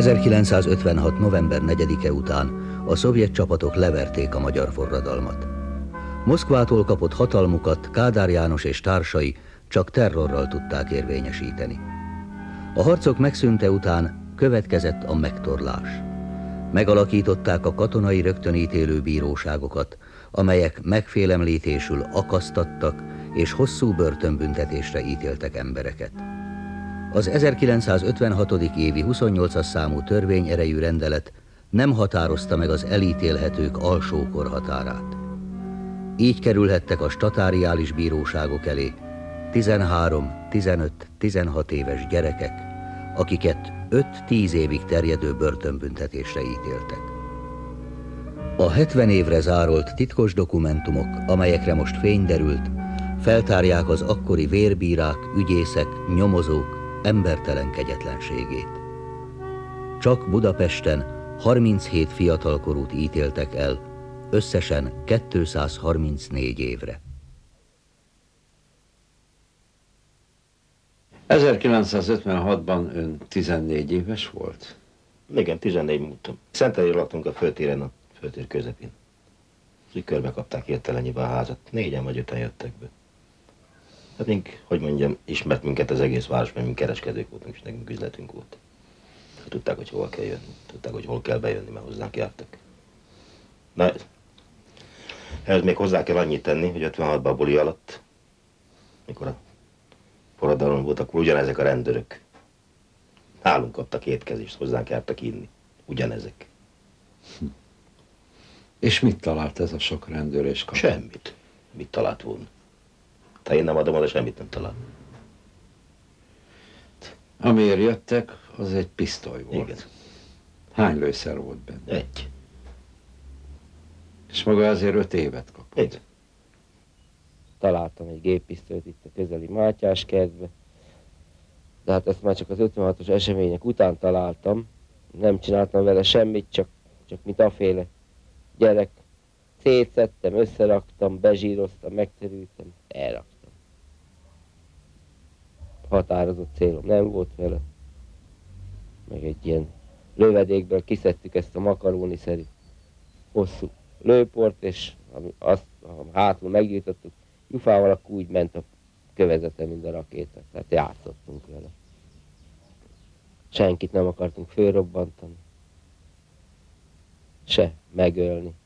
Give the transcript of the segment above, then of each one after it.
1956. november 4-e után a szovjet csapatok leverték a magyar forradalmat. Moszkvától kapott hatalmukat Kádár János és társai csak terrorral tudták érvényesíteni. A harcok megszűnte után következett a megtorlás. Megalakították a katonai rögtönítélő bíróságokat, amelyek megfélemlítésül akasztattak és hosszú börtönbüntetésre ítéltek embereket. Az 1956. évi 28-as számú törvényerejű rendelet nem határozta meg az elítélhetők alsó korhatárát. Így kerülhettek a statáriális bíróságok elé 13, 15, 16 éves gyerekek, akiket 5-10 évig terjedő börtönbüntetésre ítéltek. A 70 évre zárolt titkos dokumentumok, amelyekre most fény derült, feltárják az akkori vérbírák, ügyészek, nyomozók embertelen kegyetlenségét. Csak Budapesten 37 fiatalkorút ítéltek el, összesen 234 évre. 1956-ban ön 14 éves volt? Igen, 14 múltam. Szentelyről laktunk a főtéren, a főtér közepén. Úgy körbe kapták értelennyibe a házat. 4-en vagy 5-en jöttek be. Hát mink, hogy mondjam, ismert minket az egész város, mert mink kereskedők voltunk, és nekünk üzletünk volt. Tudták, hogy hol kell jönni, tudták, hogy hol kell bejönni, mert hozzánk jártak. Na, ehhez még hozzá kell annyit tenni, hogy 56-ban a buli alatt, mikor a forradalom volt, akkor ugyanezek a rendőrök nálunk kaptak étkezést, hozzánk jártak inni. Ugyanezek. És mit talált ez a sok rendőr és katona? Semmit. Mit talált volna? Ha én nem adom oda, semmit nem talál. Amiért jöttek, az egy pisztoly volt. Igen. Hány lőszer volt benne? 1. És maga azért 5 évet kapott. Igen. Találtam egy géppisztolyt itt a közeli Mátyás kertbe. De hát ezt már csak az 56-os események után találtam. Nem csináltam vele semmit, csak mint aféle gyerek. Szétszedtem, összeraktam, bezsíroztam, megterültem, elraktam. Határozott célom nem volt vele. Meg egy ilyen lövedékből kiszedtük ezt a makaróniszerű hosszú lőport, és azt hátul meggyújtottuk, gyufával, akkor úgy ment a kövezete, mint a rakéta. Tehát játszottunk vele. Senkit nem akartunk fölrobbantani. Se megölni.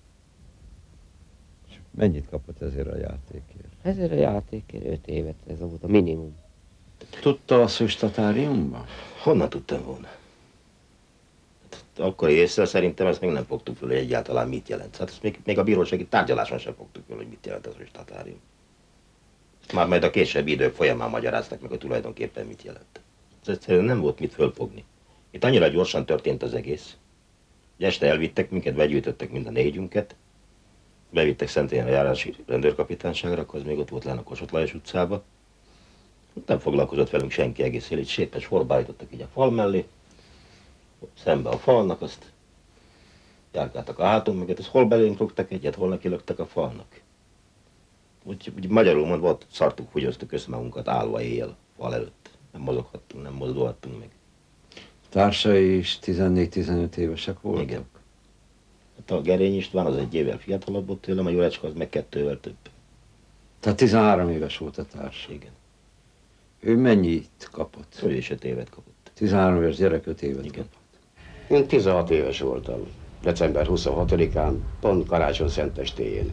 Mennyit kapott ezért a játékért? Ezért a játékért 5 évet, ez volt a minimum. Tudta a szüstatáriumban? Honnan tudtam volna? Akkor észre szerintem ezt még nem fogtuk fel, hogy egyáltalán mit jelent. Hát ezt még a bírósági tárgyaláson sem fogtuk fel, hogy mit jelent ez a statárium. Már majd a későbbi idők folyamán magyaráztak meg, hogy tulajdonképpen mit jelent. Ez egyszerűen nem volt mit fölfogni. Itt annyira gyorsan történt az egész. Este elvittek minket, begyűjtöttek mind a 4-ünket. Bevittek Szentélyen a járási rendőrkapitányságra, akkor az még ott volt lenne a Kossuth Lajos utcába. Nem foglalkozott velünk senki egész él, így sétes sorba állítottak így a fal mellé. Szembe a falnak, azt járkáltak a hátunk, meg ezt hol belénk rúgtak egyet, hol nekilöktek a falnak. Úgy magyarul mondva, szartuk, húgyoztuk össze magunkat állva éjjel a fal előtt. Nem mozoghattunk, nem mozdulhattunk meg. Társai is 14-15 évesek voltak? Igen. Hát a Gerény István az 1 évvel fiatalabb volt tőlem, a Jurecska az meg 2-vel több. Tehát 13 éves volt a társ. Igen. Ő mennyit kapott? Ő is 5 évet kapott. 13 éves gyerek 5 évet Igen. kapott. Én 16 éves voltam. December 26-án, pont karácsony szentestéjén.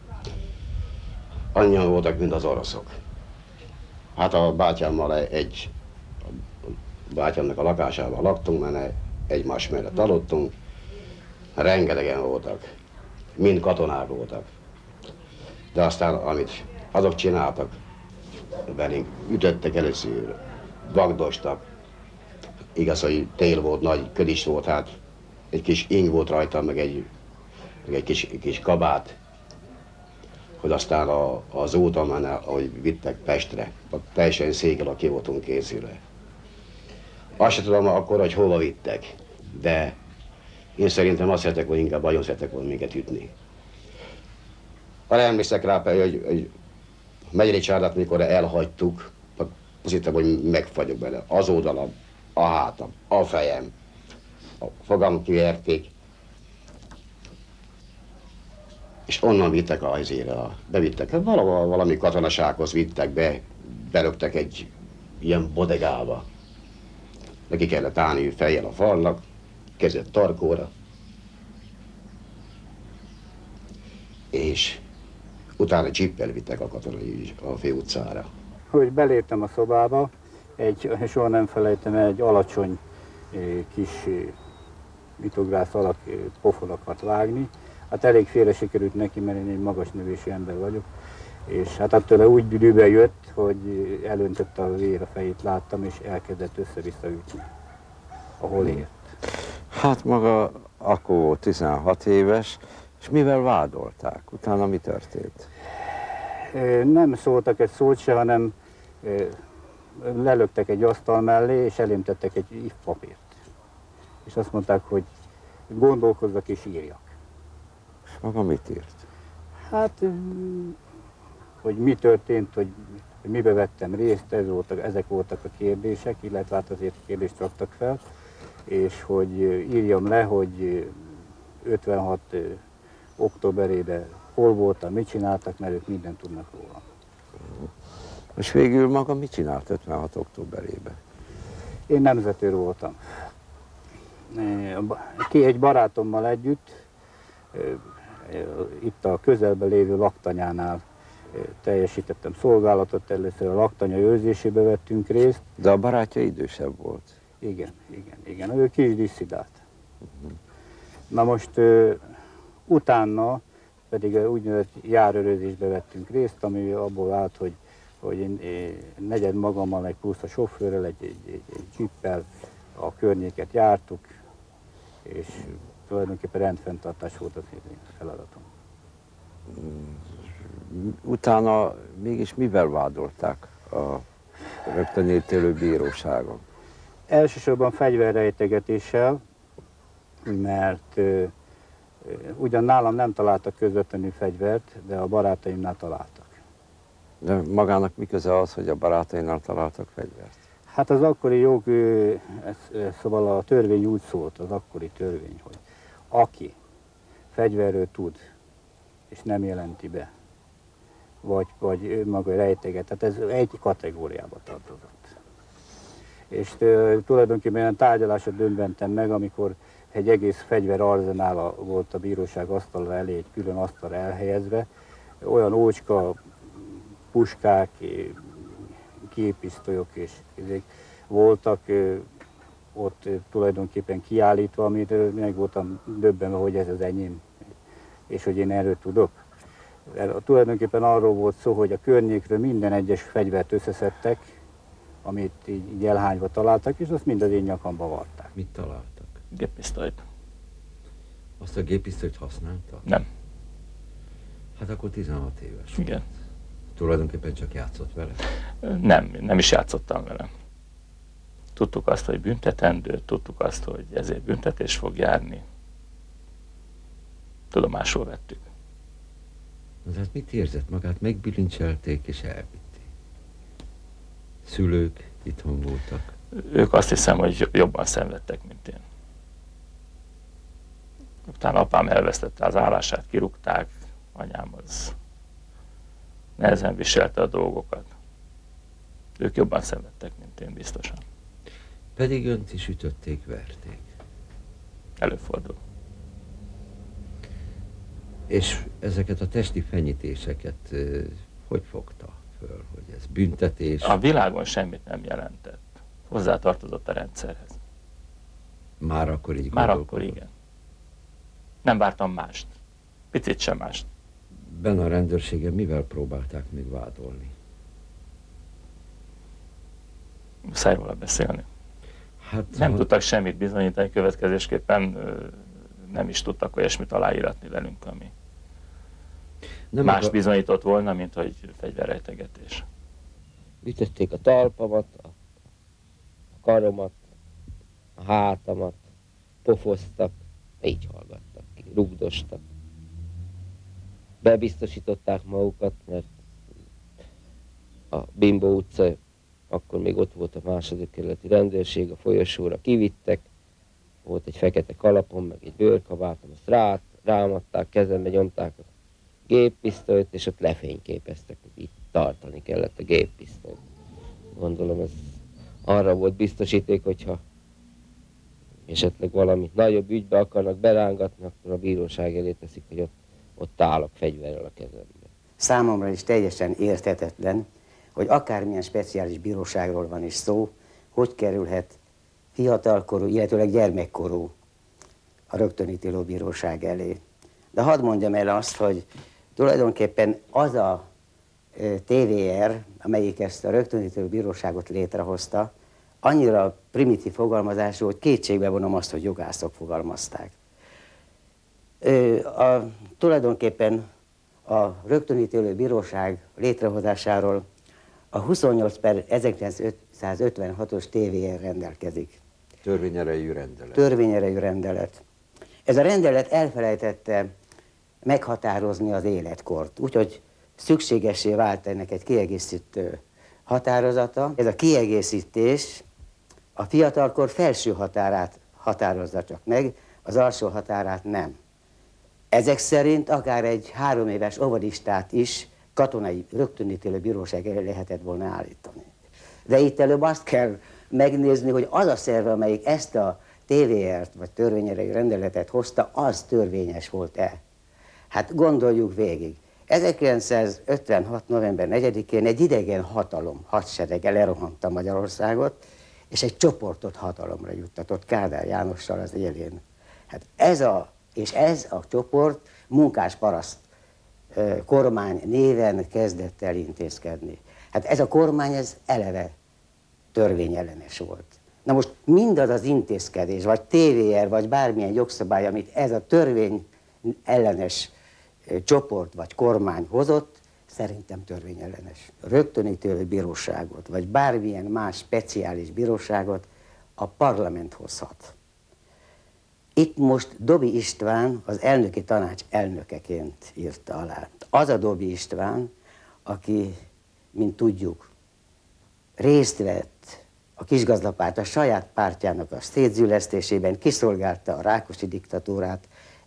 Annyian voltak, mint az oroszok. Hát a bátyámmal a bátyámnak a lakásában laktunk, mert egymás mellett aludtunk. Rengetegen voltak. Mind katonák voltak. De aztán, amit azok csináltak, velünk ütöttek először, vagdostak. Igaz, hogy tél volt, nagy köd is volt, hát egy kis ing volt rajta, meg egy kis kabát, hogy aztán az úton, ahogy vittek Pestre, ott teljesen székkel ki voltunk készülve. Azt sem tudom akkor, hogy hova vittek, de én szerintem azt szeretek, hogy inkább nagyon szeretek volna minket ütni. Arra emlékszek rá, hogy Megyeri Csárdát, mikor elhagytuk, azt hittem, hogy megfagyok bele. Az oldalam, a hátam, a fejem. a fogam kiverték, és onnan vittek a helyzére, bevittek, hát valahol valami katonasághoz vittek be, belöktek egy ilyen bodegába. Neki kellett állni fejjel a falnak, kezet tarkóra, és utána csippel vittek a katonai a főutcára. Hogy beléptem a szobába, soha nem felejtem, egy alacsony kis mitogrász alak pofon akart vágni. Hát elég félre sikerült neki, mert én egy magas növésű ember vagyok. És hát attól úgy dühbe jött, hogy elöntötte a vér a fejét, láttam, és elkezdett össze-vissza ütni, ahol ért. Hát maga akkor volt 16 éves, és mivel vádolták? Utána mi történt? Nem szóltak egy szót se, hanem lelöktek egy asztal mellé, és elém tettek egy ifpapírt. És azt mondták, hogy gondolkozzak és írjak. És maga mit írt? Hát, hogy mi történt, hogy mibe vettem részt, ezek voltak a kérdések, illetve hát azért kérdést raktak fel, és hogy írjam le, hogy 56 októberében hol voltam, mit csináltak, mert ők mindent tudnak róla. És végül maga mit csinált 56 októberében? Én nemzetőr voltam. Egy barátommal együtt, itt a közelben lévő laktanyánál teljesítettem szolgálatot, először a laktanya őrzésébe vettünk részt. De a barátja idősebb volt. Igen, ő kis disszidált. Na most utána pedig úgynevezett járőrözésbe vettünk részt, ami abból állt, hogy én negyed magammal, egy plusz a sofőrrel, egy dzsippel a környéket jártuk, és tulajdonképpen rendfenntartás volt az én feladatom. Utána mégis mivel vádolták a rögtön ítélő bíróságon? Elsősorban fegyverrejtegetéssel, mert ugyan nálam nem találtak közvetlenül fegyvert, de a barátaimnál találtak. De magának mi köze az, hogy a barátainál találtak fegyvert? Hát az akkori jog, szóval a törvény úgy szólt, az akkori törvény, hogy aki fegyverről tud, és nem jelenti be, vagy ő maga rejteget, tehát ez egy kategóriába tartozott. És tulajdonképpen olyan tárgyalásra döbbentem meg, amikor egy egész fegyverarzenála volt a bíróság asztalra elé, egy külön asztalra elhelyezve, olyan ócska, puskák, géppisztolyok és ezek voltak ott tulajdonképpen kiállítva, amit meg voltam döbbenve, hogy ez az enyém, és hogy én erről tudok. Tulajdonképpen arról volt szó, hogy a környékről minden egyes fegyvert összeszedtek, amit így elhányva találtak, és azt mind az én nyakamba varták. Mit találtak? Géppisztolyt. Azt a géppisztolyt használta? Nem. Hát akkor 16 éves. Igen. Tulajdonképpen csak játszott vele? Nem is játszottam vele. Tudtuk azt, hogy büntetendő, tudtuk azt, hogy ezért büntetés fog járni. Tudomásul vettük. Na, hát mit érzett magát? Megbilincselték és elvitték. Szülők itthon voltak. Ők azt hiszem, hogy jobban szenvedtek, mint én. Utána apám elvesztette az állását, kirúgták, anyám az nehezen viselte a dolgokat. Ők jobban szenvedtek, mint én, biztosan. Pedig önt is ütötték, verték. Előfordul. És ezeket a testi fenyítéseket hogy fogta föl, hogy ez büntetés? A világon semmit nem jelentett. Hozzátartozott a rendszerhez. Már akkor így Már gondolkodott? akkor igen. Nem vártam mást. Picit sem mást. Benne a rendőrségen mivel próbálták még vádolni? Muszáj róla beszélni. Hát, Nem tudtak semmit bizonyítani, következésképpen nem is tudtak olyasmit aláíratni velünk, ami más bizonyított volna, mint hogy fegyverrejtegetés. Ütötték a talpamat, a karomat, a hátamat, pofoztak, így hallgattak ki, rugdostak. Bebiztosították magukat, mert a Bimbó utca, akkor még ott volt a második kerületi rendőrség, a folyosóra kivittek, volt egy fekete kalapom, meg egy bőrkabátom, azt rámadták, kezembe nyomták a géppisztolyt, és ott lefényképeztek, hogy itt tartani kellett a géppisztolyt. Gondolom ez arra volt biztosíték, hogyha esetleg valami nagyobb ügybe akarnak berángatni, akkor a bíróság elé teszik, hogy ott állok fegyverrel a kezemben. Számomra is teljesen érthetetlen, hogy akármilyen speciális bíróságról van is szó, hogy kerülhet fiatalkorú, illetőleg gyermekkorú a rögtönítélő bíróság elé. De hadd mondjam el azt, hogy tulajdonképpen az a TVR, amelyik ezt a rögtönítélő bíróságot létrehozta, annyira primitív fogalmazású, hogy kétségbe vonom azt, hogy jogászok fogalmazták. Tulajdonképpen a rögtönítélő bíróság létrehozásáról a 28/1956-os TVR rendelkezik. Törvényerejű rendelet. Törvényerejű rendelet. Ez a rendelet elfelejtette meghatározni az életkort, úgyhogy szükségessé vált ennek egy kiegészítő határozata. Ez a kiegészítés a fiatalkor felső határát határozza csak meg, az alsó határát nem. Ezek szerint akár egy 3 éves óvodistát is katonai rögtönítélő bíróság elé lehetett volna állítani. De itt előbb azt kell megnézni, hogy az a szerve, amelyik ezt a TVR-t, vagy törvényerejű rendeletet hozta, az törvényes volt-e? Hát gondoljuk végig. 1956. november 4-én egy idegen hatalom hadserege lerohanta Magyarországot, és egy csoportot hatalomra juttatott Kádár Jánossal az élén. Hát ez a csoport munkásparaszt kormány néven kezdett el intézkedni. Hát ez a kormány, ez eleve törvényellenes volt. Na most mindaz az intézkedés, vagy TVR, vagy bármilyen jogszabály, amit ez a törvény ellenes csoport vagy kormány hozott, szerintem törvényellenes. Rögtönítélő bíróságot, vagy bármilyen más speciális bíróságot a parlament hozhat. Itt most Doby István az elnöki tanács elnökeként írta alá. Az a Doby István, aki, mint tudjuk, részt vett a kisgazdapárt a saját pártjának a szétzülesztésében, kiszolgálta a Rákosi diktatúrát,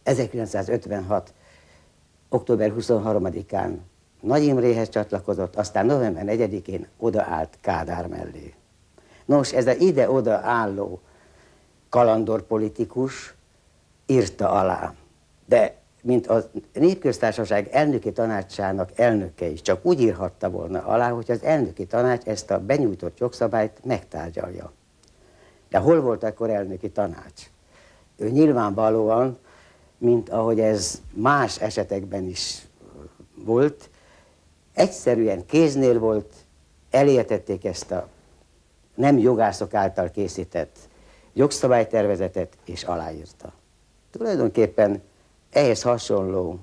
1956. október 23-án Nagy Imréhez csatlakozott, aztán november 4-én odaállt Kádár mellé. Nos, ez az ide-oda álló kalandorpolitikus írta alá, de mint a Népköztársaság elnöki tanácsának elnöke is csak úgy írhatta volna alá, hogy az elnöki tanács ezt a benyújtott jogszabályt megtárgyalja. De hol volt akkor elnöki tanács? Ő nyilvánvalóan, mint ahogy ez más esetekben is volt, egyszerűen kéznél volt, elértették ezt a nem jogászok által készített jogszabálytervezetet, és aláírta. Tulajdonképpen ehhez hasonló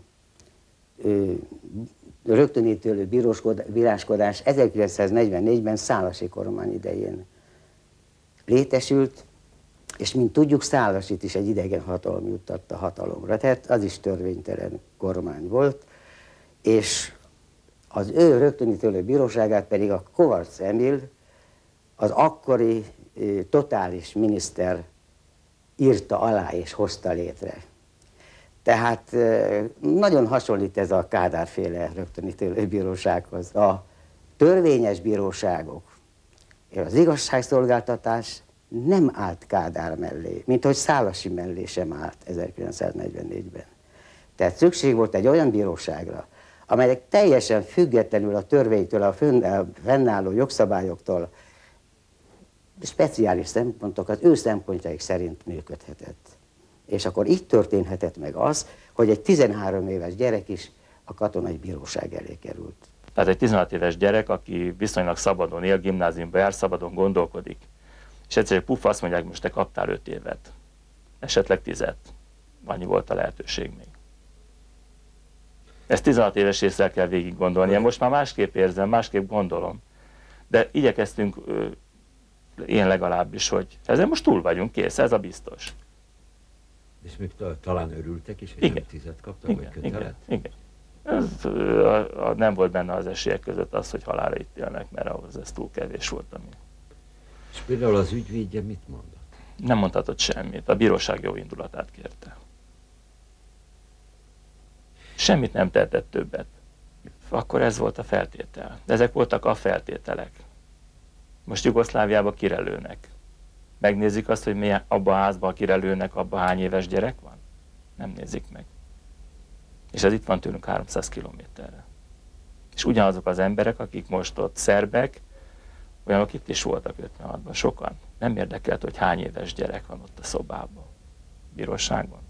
rögtönítélő bíráskodás 1944-ben Szálasi kormány idején létesült, és mint tudjuk, Szálasit is egy idegen hatalom juttatta hatalomra, tehát az is törvénytelen kormány volt, és az ő rögtönítélő bíróságát pedig a Kovács Emil, az akkori totális miniszter írta alá és hozta létre. Tehát nagyon hasonlít ez a Kádár-féle rögtönítélő bírósághoz. A törvényes bíróságok, az igazságszolgáltatás nem állt Kádár mellé, mint hogy Szálasi mellé sem állt 1944-ben. Tehát szükség volt egy olyan bíróságra, amelyek teljesen függetlenül a törvénytől, a fennálló jogszabályoktól, speciális szempontok az ő szempontjaik szerint működhetett. És akkor így történhetett meg az, hogy egy 13 éves gyerek is a katonai bíróság elé került. Tehát egy 16 éves gyerek, aki viszonylag szabadon él, gimnáziumba jár, szabadon gondolkodik, és egyszerűen puff, azt mondják, most te kaptál 5 évet, esetleg 10. Annyi volt a lehetőség még. Ezt 16 éves észre kell végig gondolni. Most már másképp érzem, másképp gondolom. De igyekeztünk, én legalábbis, hogy ezzel most túl vagyunk, kész, ez a biztos. És még talán örültek is, hogy igen. Nem 10 kaptak, Igen, vagy kötelet? igen. Ez, nem volt benne az esélyek között az, hogy halálra ítélnek, mert ahhoz ez túl kevés volt. Ami... És például az ügyvédje mit mondott? Nem mondhatott semmit, a bíróság jó indulatát kérte. Semmit nem tehetett többet. Akkor ez volt a feltétel. De ezek voltak a feltételek. Most Jugoszláviába kirelőnek. Megnézik azt, hogy abban a házban, kirelőnek, abban hány éves gyerek van? Nem nézik meg. És ez itt van tőlünk 300 kilométerre. És ugyanazok az emberek, akik most ott szerbek, olyanok itt is voltak 56-ban, sokan. Nem érdekelt, hogy hány éves gyerek van ott a szobában, bíróságon.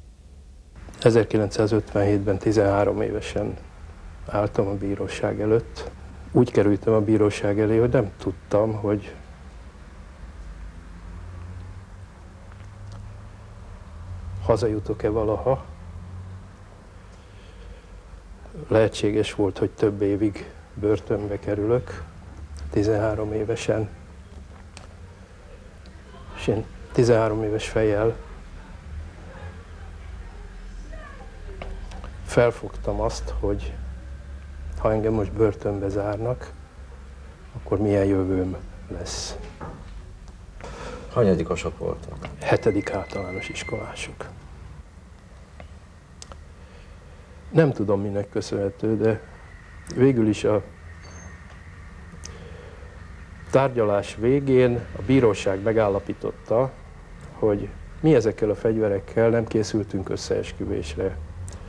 1957-ben 13 évesen álltam a bíróság előtt. Úgy kerültem a bíróság elé, hogy nem tudtam, hogy hazajutok-e valaha. Lehetséges volt, hogy több évig börtönbe kerülök, 13 évesen. És én 13 éves fejjel felfogtam azt, hogy ha engem most börtönbe zárnak, akkor milyen jövőm lesz. Hanyadikosok voltak? 7. általános iskolások. Nem tudom, minek köszönhető, de végül is a tárgyalás végén a bíróság megállapította, hogy mi ezekkel a fegyverekkel nem készültünk összeesküvésre.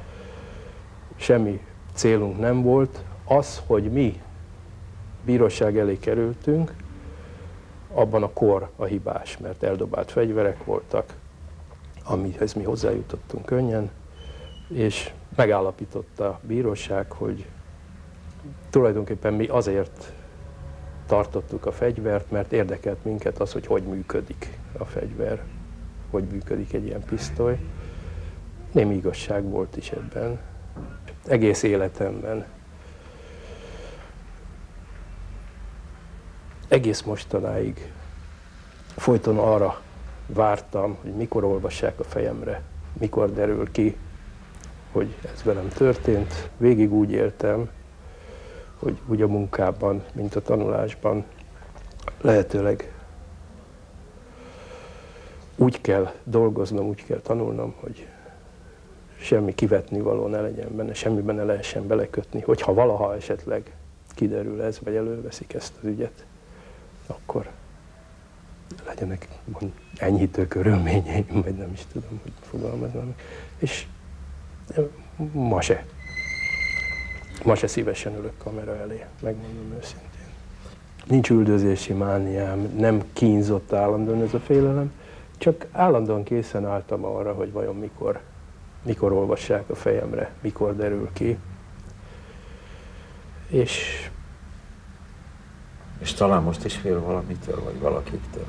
Semmi célunk nem volt. Az, hogy mi bíróság elé kerültünk, abban a kor a hibás, mert eldobált fegyverek voltak, amihez mi hozzájutottunk könnyen, és megállapította a bíróság, hogy tulajdonképpen mi azért tartottuk a fegyvert, mert érdekelt minket az, hogy hogy működik a fegyver, hogy működik egy ilyen pisztoly. Némi igazság volt is ebben. Egész életemben, egész mostanáig folyton arra vártam, hogy mikor olvassák a fejemre, mikor derül ki, hogy ez velem történt. Végig úgy éltem, hogy úgy a munkában, mint a tanulásban lehetőleg úgy kell dolgoznom, úgy kell tanulnom, hogy semmi kivetnivaló ne legyen benne, semmiben ne lehessen belekötni, hogyha valaha esetleg kiderül ez, vagy előveszik ezt az ügyet, akkor legyenek enyhítő körülményeim, vagy nem is tudom, hogy fogalmaznom. És ma se szívesen ülök kamera elé, megmondom őszintén. Nincs üldözési mániám, nem kínzott állandóan ez a félelem, csak állandóan készen álltam arra, hogy vajon mikor olvassák a fejemre, mikor derül ki. És talán most is fél valamitől, vagy valakiktől?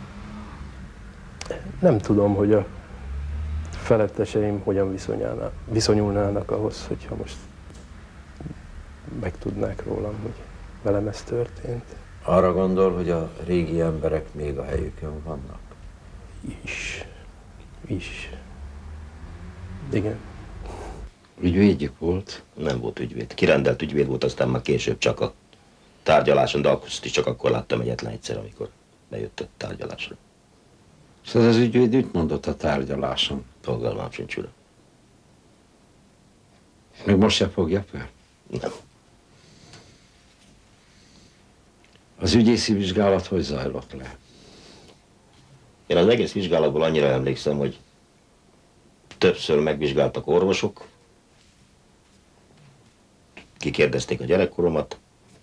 Nem tudom, hogy a feletteseim hogyan viszonyulnának ahhoz, hogyha most megtudnák rólam, hogy velem ez történt. Arra gondol, hogy a régi emberek még a helyükön vannak? Is. Igen. Ügyvédjük volt? Nem volt ügyvéd. Kirendelt ügyvéd volt, aztán már később csak a tárgyaláson, de azt is csak akkor láttam egyetlen egyszer, amikor bejött a tárgyalásra. És ez az ügyvéd úgy mondott a tárgyaláson? Fogalmam sincs, uram. Még most se fogja fel? Nem. Az ügyészi vizsgálat hogy zajlott le? Én az egész vizsgálatból annyira emlékszem, hogy többször megvizsgáltak orvosok, kikérdezték a gyerekkoromat,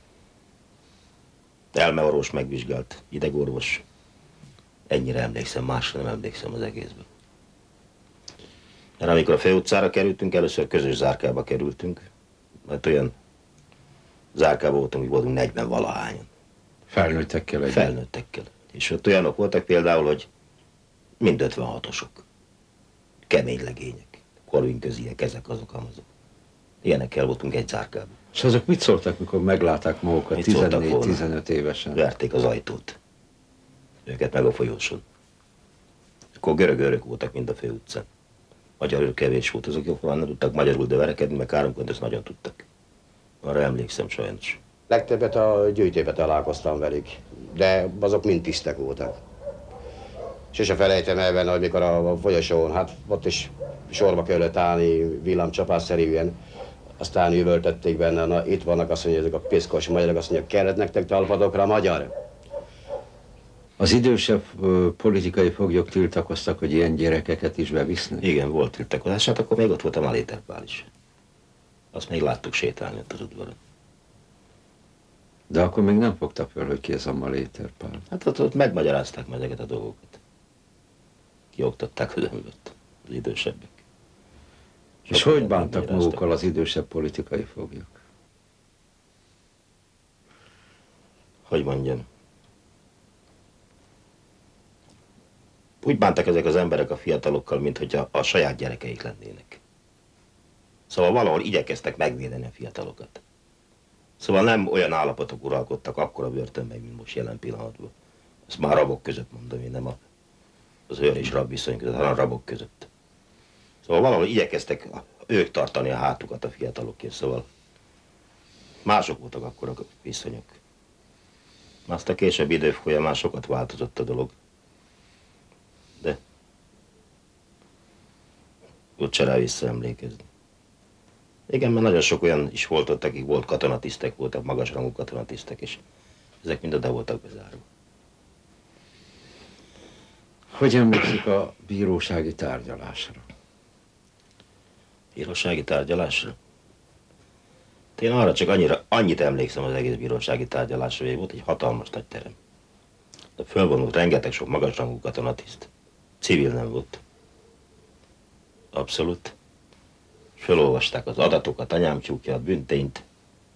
elmeorvos megvizsgált, idegorvos. Ennyire emlékszem, másra nem emlékszem az egészben. Mert amikor a főutcára kerültünk, először közös zárkába kerültünk, mert olyan zárkában voltunk, hogy voltunk 40-valahányan. Felnőttekkel együtt? Felnőttekkel. És ott olyanok voltak például, hogy mind 56-osok. Kemény legények, kolvingköziek, ezek azok, amazok. Ilyenekkel voltunk egy zárkában. És azok mit szóltak, mikor meglátták magukat 14-15 évesen? Verték az ajtót. Őket meg a folyóson. Akkor görög voltak mind a főutcán. Magyarul kevés volt, azok jóval nem tudtak magyarul, de verekedni, meg káromkodni, ezt nagyon tudtak. Arra emlékszem sajnos. Legtöbbet a gyűjtőbe találkoztam velük, de azok mind tisztek voltak. Sose felejtem el benne, hogy mikor a folyosón, hát ott is sorba kellett állni villámcsapásszerűen, aztán üvöltötték benne, na itt vannak, azt mondja, ezek a piszkos magyarok, azt mondja, kellett nektek talpatokra magyar? Az idősebb politikai foglyok tiltakoztak, hogy ilyen gyerekeket is bevisznek? Igen, volt tiltakozás, hát akkor még ott volt a Maléter Pál is. Azt még láttuk sétálni ott az udvaron. De akkor még nem fogta föl, hogy ki ez a Maléter Pál. Hát ott megmagyarázták meg ezeket a dolgokat. Kioktatták az embert, az idősebbek. És hogy bántak magukkal az idősebb politikai foglyok? Hogy mondjam? Úgy bántak ezek az emberek a fiatalokkal, mint hogy a saját gyerekeik lennének. Szóval valahol igyekeztek megvédeni a fiatalokat. Szóval nem olyan állapotok uralkodtak akkor a börtönben, mint most jelen pillanatban. Ezt már rabok között mondom, én nem az őr és rab viszony között, hanem a rabok között. Szóval valahol igyekeztek ők tartani a hátukat a fiatalokért, szóval mások voltak akkor a viszonyok. Azt a későbbi idő folyamán sokat változott a dolog. De úgyse rá visszaemlékezni. Igen, mert nagyon sok olyan is volt ott, akik volt katonatisztek, voltak magasrangú katonatisztek, és ezek mind oda voltak bezárva. Hogy emlékszik a bírósági tárgyalásra? Bírósági tárgyalásra? Én arra csak annyit emlékszem az egész bírósági tárgyalásra, hogy volt egy hatalmas nagy terem. De fölvonult rengeteg sok magasrangú katonatiszt. Civil nem volt. Abszolút. Fölolvasták az adatokat, anyám tyúkja, a büntényt.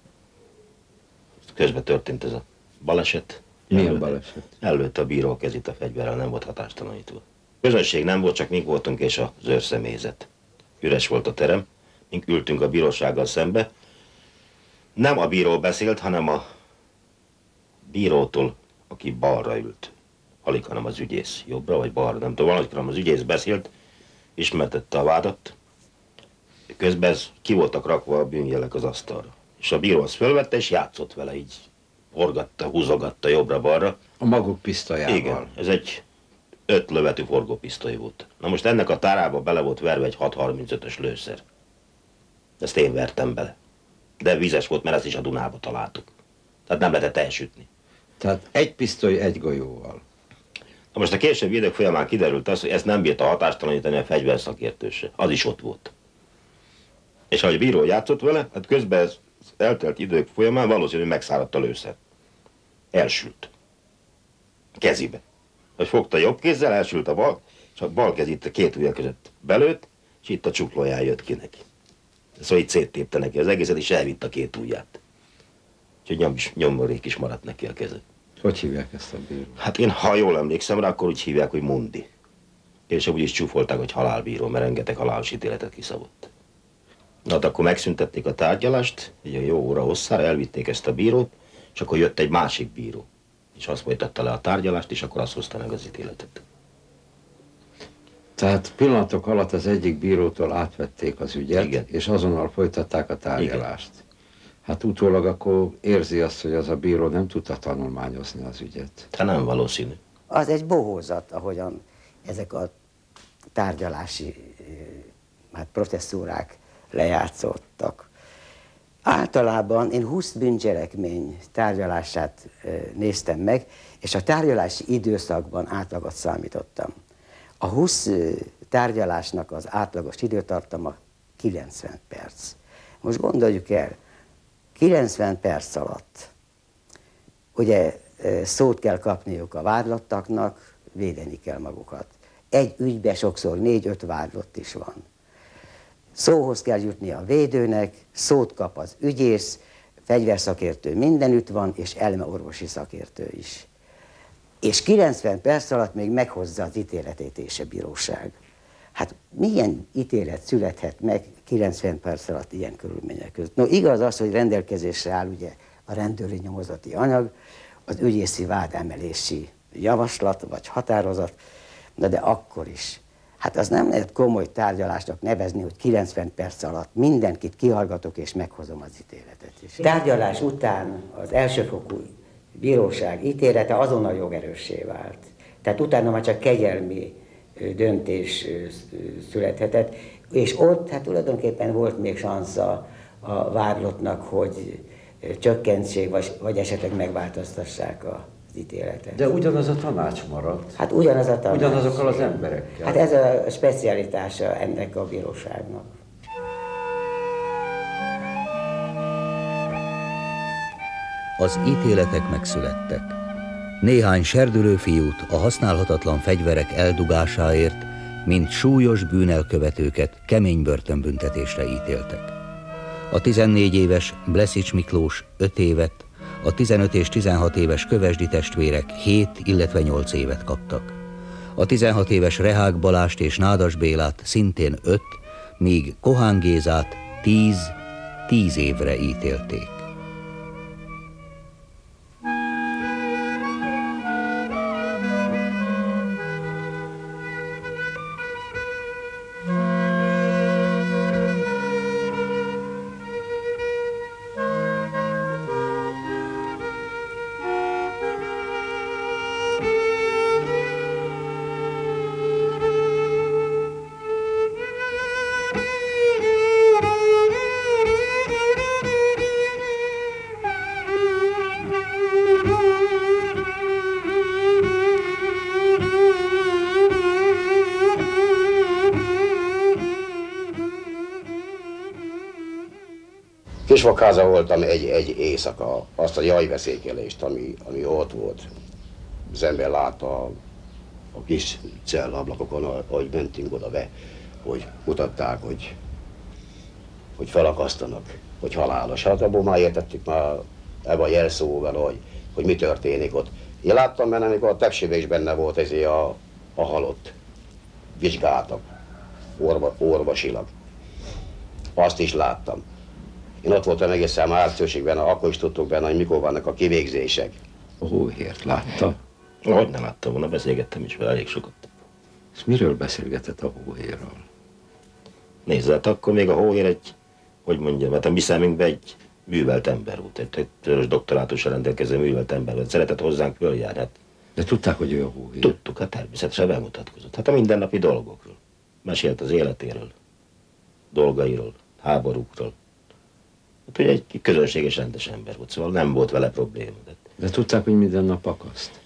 Közben történt ez a baleset. Milyen baleset? Ellőtte a bíró a kezét a fegyverrel, nem volt hatástalanítva. Közönség nem volt, csak mink voltunk és az őrszemélyzet. Üres volt a terem, mink ültünk a bírósággal szembe. Nem a bíró beszélt, hanem a bírótól, aki balra ült. Alig, hanem az ügyész. Jobbra vagy balra, nem tudom. Valamikor az ügyész beszélt, ismertette a vádat. Közben ki voltak rakva a bűnjelek az asztalra. És a bíró azt fölvette, és játszott vele, így forgatta, húzogatta jobbra-balra. A maguk pisztolyával? Igen, ez egy 5 lövetű forgópisztoly volt. Na most ennek a tárába bele volt verve egy 6.35-ös lőszer. Ezt én vertem bele. De vizes volt, mert ezt is a Dunába találtuk. Tehát nem lehetett elsütni. Tehát egy pisztoly egy golyóval. Na most a későbbi idők folyamán kiderült az, hogy ezt nem bírta hatástalanítani a fegyverszakértő se. Az is ott volt. És ahogy a bíró játszott vele, hát közben ez eltelt idők folyamán valószínűleg megszáradt a lőszer. Elsült. Kezibe. Hogy fogta jobb kézzel, elsült a bal, és a bal kez itt a két ujja között belőtt, és itt a csuklóján jött ki neki. Szóval így széttépte neki az egészet, és elvitt a két ujját. Úgyhogy nyomorék is maradt neki a keze. Hogy hívják ezt a bírót? Hát én, ha jól emlékszem rá, akkor úgy hívják, hogy Mundi. És úgy is csúfolták, hogy halálbíró, mert rengeteg halálos ítéletet kiszabott. Na, hát akkor megszüntették a tárgyalást, egy a jó óra hosszára, elvitték ezt a bírót, és akkor jött egy másik bíró. És azt folytatta le a tárgyalást, és akkor azt hozta meg az ítéletet. Tehát pillanatok alatt az egyik bírótól átvették az ügyet, igen, és azonnal folytatták a tárgyalást. Igen. Hát utólag akkor érzi azt, hogy az a bíró nem tudta tanulmányozni az ügyet. Hát nem valószínű. Az egy bohózat, ahogyan ezek a tárgyalási processzúrák lejátszottak. Általában én 20 bűncselekmény tárgyalását néztem meg, és a tárgyalási időszakban átlagot számítottam. A 20 tárgyalásnak az átlagos időtartama 90 perc. Most gondoljuk el, 90 perc alatt ugye szót kell kapniuk a vádlottaknak, védeni kell magukat. Egy ügyben sokszor 4-5 vádlott is van. Szóhoz kell jutni a védőnek, szót kap az ügyész, fegyverszakértő mindenütt van, és elmeorvosi szakértő is. És 90 perc alatt még meghozza az ítéletét és a bíróság. Hát milyen ítélet születhet meg 90 perc alatt ilyen körülmények között? No, igaz az, hogy rendelkezésre áll ugye a rendőri nyomozati anyag, az ügyészi vádemelési javaslat vagy határozat, de akkor is. Hát az nem lehet komoly tárgyalásnak nevezni, hogy 90 perc alatt mindenkit kihallgatok és meghozom az ítéletet is. Tárgyalás után az elsőfokú bíróság ítélete azonnal jogerőssé vált. Tehát utána már csak kegyelmi döntés születhetett, és ott hát tulajdonképpen volt még szansza a vádlottnak, hogy csökkentsék, vagy esetleg megváltoztassák az ítéletet. De ugyanaz a tanács maradt. Hát ugyanaz a tanács. Ugyanazokkal az emberekkel. Hát ez a specialitása ennek a bíróságnak. Az ítéletek megszülettek. Néhány serdülő fiút a használhatatlan fegyverek eldugásáért, mint súlyos bűnelkövetőket kemény börtönbüntetésre ítéltek. A 14 éves Blesics Miklós 5 évet, a 15 és 16 éves Kövesdi testvérek 7, illetve 8 évet kaptak. A 16 éves Rehák Balást és Nádas Bélát szintén 5, míg Kohán Gézát 10 évre ítélték. Kisvakháza voltam egy éjszaka, azt a jajveszékelést, ami ott volt. Az ember látta a kis cellablakokon, ahogy mentünk oda be, hogy mutatták, hogy felakasztanak, hogy halálos. Hát abból már értettük már ebben a jelszóval, hogy mi történik ott. Én láttam benne, amikor a tepsiben is benne volt ezért a halott. Vizsgáltak, orvosilag. Azt is láttam. Én ott voltam egészen márciusig, akkor is tudtuk benne, hogy mikor vannak a kivégzések. A hóhért látta? Hogy ne láttam volna, beszélgettem is vele elég sokat. És miről beszélgetett a hóhérről? Nézd, hát akkor még a hóhér hogy mondjam, hát a mi szemünkben egy művelt ember volt, egy törös doktorátussal rendelkező művelt ember volt. Szeretett hozzánk följárni. Hát, de tudták, hogy ő a hóhér? Tudtuk, hát természetesen bemutatkozott. Hát a mindennapi dolgokról. Mesélt az életéről, dolgairól, háborúkról. Hát ugye egy közönséges, rendes ember volt, szóval nem volt vele probléma. De tudták, hogy minden nap akaszt?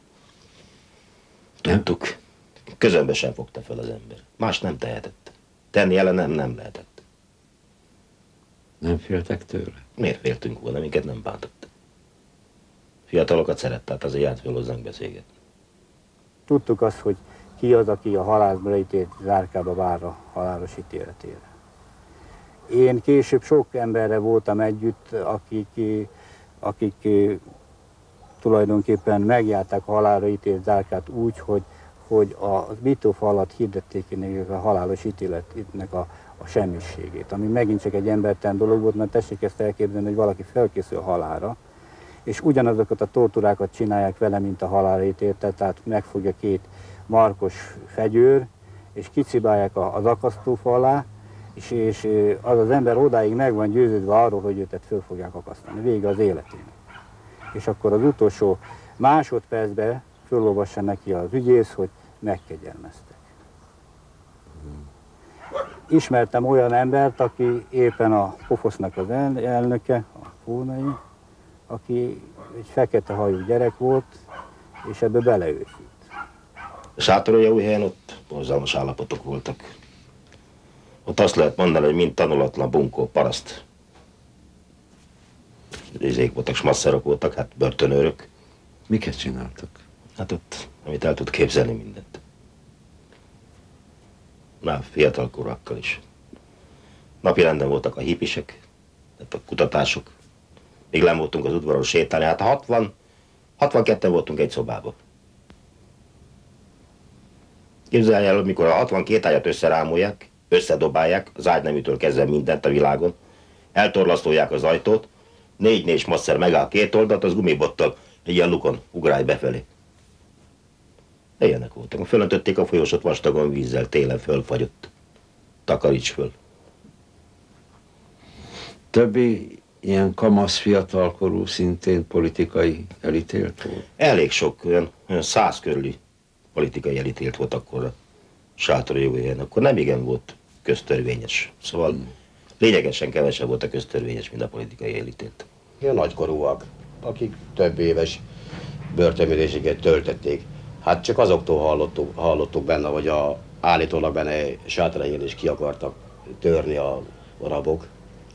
Tudtuk. Közömbe sem fogta fel az ember. Más nem tehetett. Tenni ellen nem lehetett. Nem féltek tőle? Miért féltünk volna, minket nem bántott. Fiatalokat szerette, hát azért járt fel hozzánk beszélgetni. Tudtuk azt, hogy ki az, aki a halálra ítélt zárkába vár a halálos ítéletére. Én később sok emberre voltam együtt, akik tulajdonképpen megjárták a halálra ítélt zárkát úgy, hogy a bitófa alatt hirdették a halálos ítéletnek a semmiségét, ami megint csak egy embertelen dolog volt, mert tessék ezt elképzelni, hogy valaki felkészül a halálra, és ugyanazokat a torturákat csinálják vele, mint a halálra ítéltet, tehát megfogja 2 markos fegyőr, és kicibálják az akasztófa alá, és az ember odáig meg van győződve arról, hogy őt föl fogják akasztani, vége az életének. És akkor az utolsó másodpercben fölolvassa neki az ügyész, hogy megkegyelmeztek. Ismertem olyan embert, aki éppen a Pofosznak az elnöke, a Fónai, aki egy fekete hajú gyerek volt, és ebbe beleősült. A Sátoraljaújhelyen ott borzalmas állapotok voltak. Ott azt lehet mondani, hogy mind tanulatlan bunkó, paraszt. Izék voltak, smasszerok voltak, hát börtönőrök. Miket csináltak? Hát ott, amit el tud képzelni, mindent. Már fiatalkorúakkal is. Napirenden voltak a hippisek, tehát a kutatások. Még nem voltunk az udvaron sétálni, hát 62-en voltunk egy szobában. Képzelj el, hogy mikor a 62 ágyat összerámolják, összedobálják, az ágyneműtől kezdve mindent a világon, eltorlasztolják az ajtót, 4 masszer megáll 2 oldalt, az gumibottal egy ilyen lukon ugrálj befelé. Ilyenek voltak. Fölöntötték a folyosót vastagon vízzel, télen fölfagyott. Takaríts föl. Többi ilyen kamasz fiatalkorú, szintén politikai elítélt volt? Elég sok, olyan 100 körüli politikai elítélt volt akkor a sátorjóhelyen, akkor nem igen volt köztörvényes. Szóval lényegesen kevesebb volt a köztörvényes, mint a politikai elítélt. Ilyen nagykorúak, akik több éves börtönbüntetéseket töltötték. Hát csak azoktól hallottuk benne, hogy állítólag benne sátorhelyen is ki akartak törni a rabok,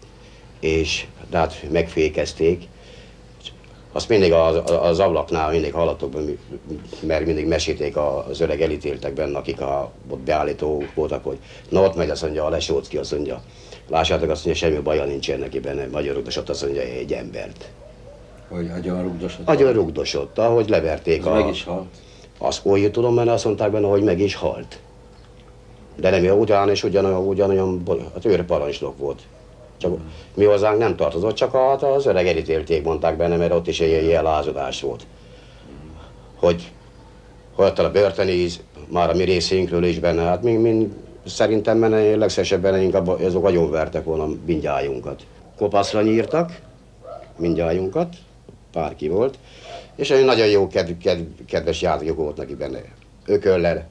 és hát megfékezték. Azt mindig az ablaknál mindig hallottuk, mert mindig mesélték az öreg elítéltek benne, akik ott beállítók voltak, hogy na ott megy, azt mondja, a Lesóczky, azt mondja, lássátok, azt mondja, semmi baja nincsen neki benne, magyar rugdosott, azt mondja, egy embert. Hogy agyon rugdosott? Agyon rugdosott, ahogy leverték. Meg is halt? Azt úgy tudom benne, azt mondták benne, hogy meg is halt. De nem utána is ugyanolyan, hát őre parancsnok volt. Csak mi hozzánk nem tartozott, csak az öreg elítélték, mondták benne, mert ott is egy ilyen lázadás volt. Hogy ott a börtöníz, már a mi részünkről is benne, hát szerintem benne legszesebben inkább azok agyonvertek volna mindnyájunkat. Kopaszra nyírtak, mindnyájunkat, párki volt, és egy nagyon jó, kedves játékok volt neki benne. Ököllel,